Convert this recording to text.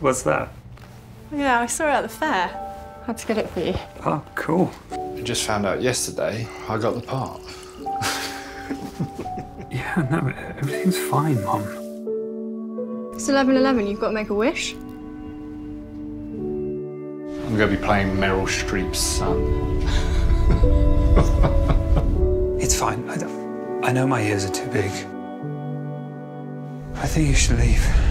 What's that? Yeah, I saw it at the fair. Had to get it for you. Oh, cool. I just found out yesterday I got the part. Yeah, no, everything's fine, Mum. It's 11:11, you've got to make a wish. I'm going to be playing Meryl Streep's son. It's fine. I know my ears are too big. I think you should leave.